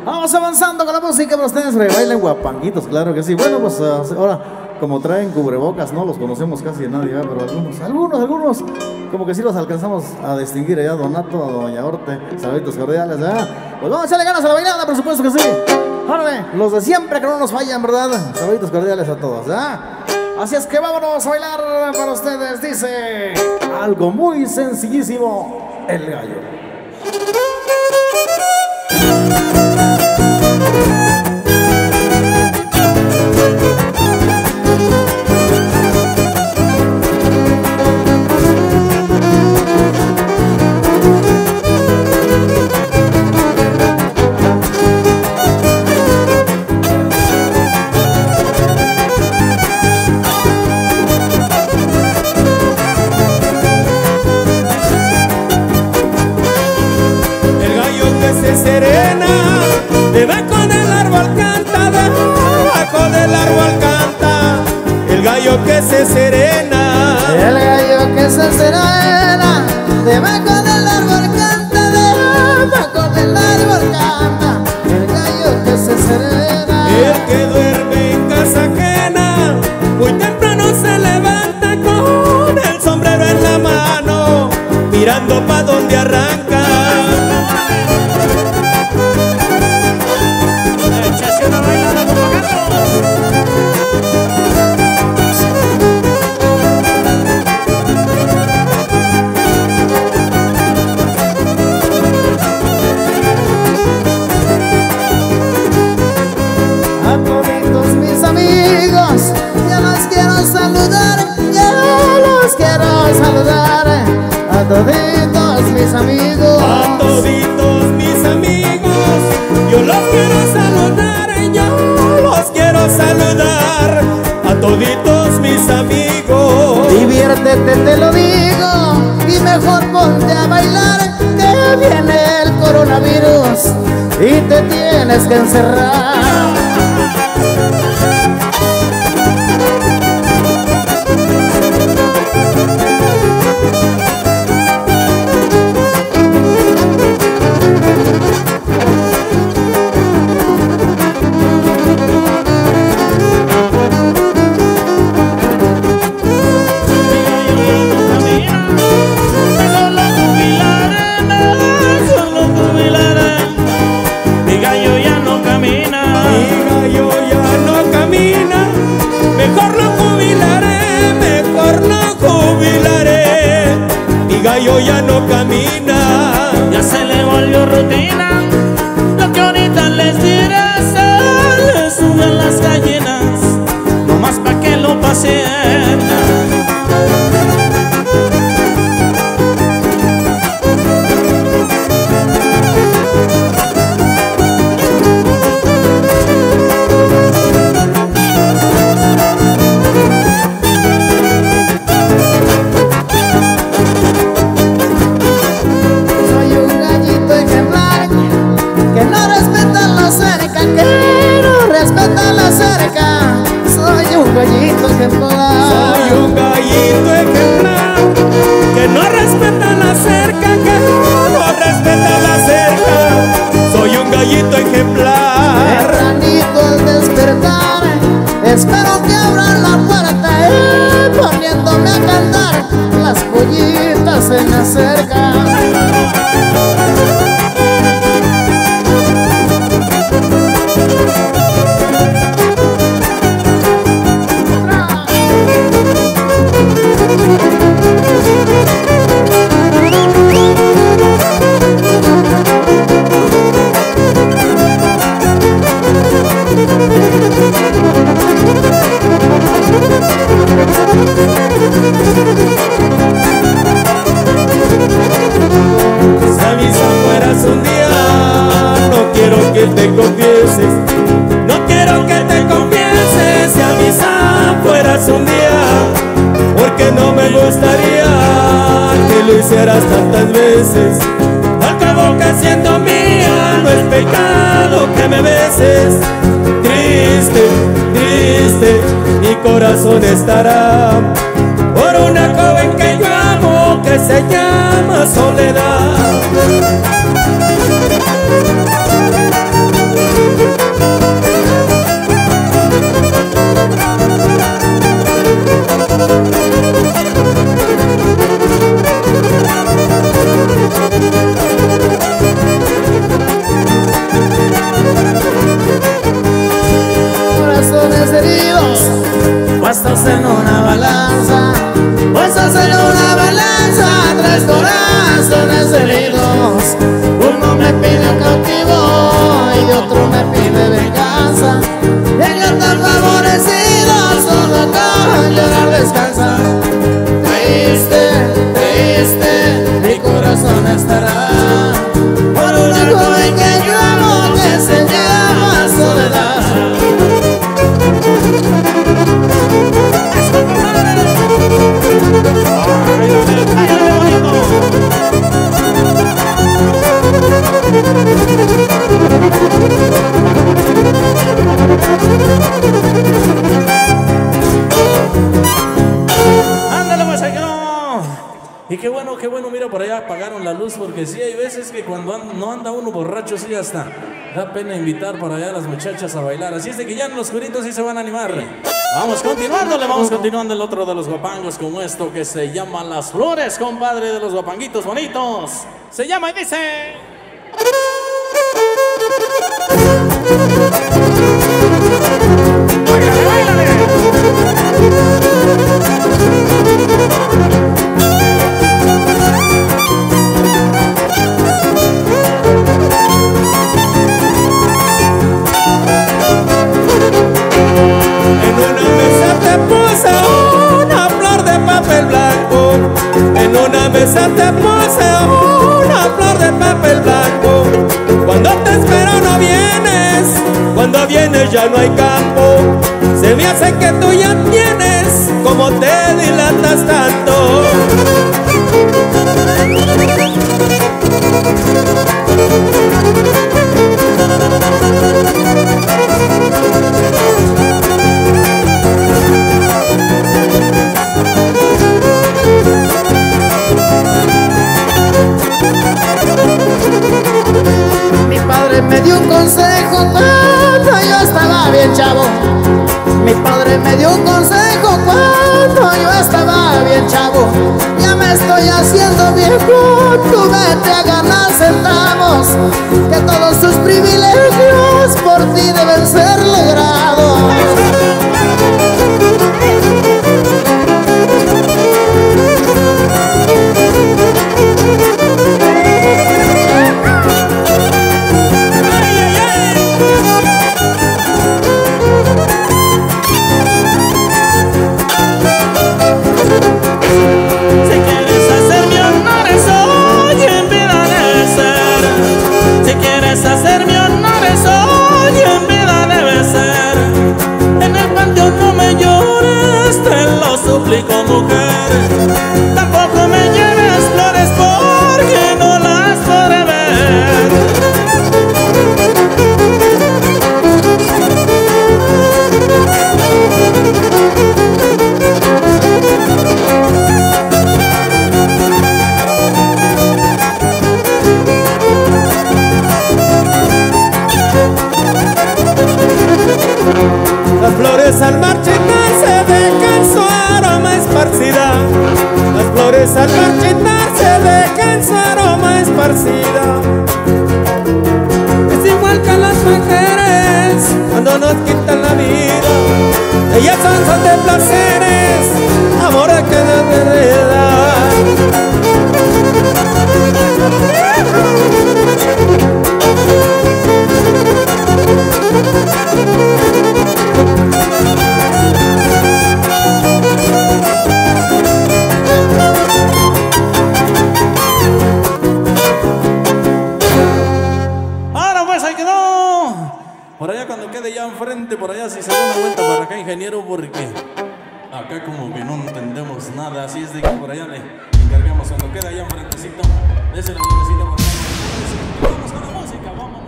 Vamos avanzando con la música para ustedes, bailen guapanguitos, claro que sí. Bueno, pues ahora, como traen cubrebocas, no los conocemos casi de nadie, pero algunos, como que sí los alcanzamos a distinguir allá, Donato, a Doña Orte, saluditos cordiales, ¿verdad? Pues vamos a echarle ganas a la bailada, por supuesto que sí. Órale, los de siempre que no nos fallan, ¿verdad? Saluditos cordiales a todos, ¿verdad? Así es que vámonos a bailar para ustedes, dice algo muy sencillísimo, El Gallo. Debajo del árbol canta, debajo del árbol canta, el gallo que se serena. El gallo que se serena, debajo del árbol canta, debajo del árbol canta, el gallo que se serena. El que duerme en casa ajena, muy temprano se levanta con el sombrero en la mano, mirando pa' donde arranca. A toditos mis amigos, a toditos mis amigos, yo los quiero saludar, yo los quiero saludar, a toditos mis amigos. Diviértete, te lo digo, y mejor ponte a bailar, que viene el coronavirus y te tienes que encerrar. Yo ya no camina, ya se le volvió rutina. Lo que ahorita les diré, se le suben las gallinas, nomás pa' que lo paseen. Soy un gallito ejemplar que no respeta la cerca, que no respeta la cerca. Soy un gallito ejemplar. Terranito al despertar, espero que abran la puerta, poniéndome a cantar las pollitas en la cerca. Si a mis afueras un día, no quiero que te confieses, no quiero que te confieses. Si a mis afueras un día, porque no me gustaría que lo hicieras tantas veces. Al cabo que siendo mía, no es pecado que me beses. Triste, triste, mi corazón estará por una joven que yo amo, que se llama Soledad. cuando no anda uno borracho, sí, hasta da pena invitar para allá a las muchachas a bailar. Así es de que ya en los curitos sí se van a animar. Vamos continuando el otro de los guapangos como esto que se llama Las Flores, compadre, de los guapanguitos bonitos. Se llama y dice... ¡Báilale, báilale! En una mesa te puse una flor de papel blanco. Cuando te espero no vienes, cuando vienes ya no hay campo. Se me hace que tú ya tienes como te dilatas tanto. Mi padre me dio un consejo cuando yo estaba bien chavo. Mi padre me dio un consejo cuando yo estaba bien chavo. Ya me estoy haciendo viejo, tú vete a ganar centavos, que todos tus privilegios por ti deben ser logrados. Suplico, mujer, tampoco me lleves flores porque no las podré ver. Las flores al marchitarse dejan su aroma esparcida. Las flores al marchitarse dejan su aroma esparcida. Es igual que las mujeres cuando nos quitan la vida. Ellas son de placeres, amores que nos heredan. Por allá cuando quede ya enfrente, por allá si se da una vuelta para acá, ingeniero, porque acá como que no entendemos nada. Así es de que por allá le encargamos cuando quede allá enfrentecito. Dese la vueltecita por acá. Vamos con la música, vamos.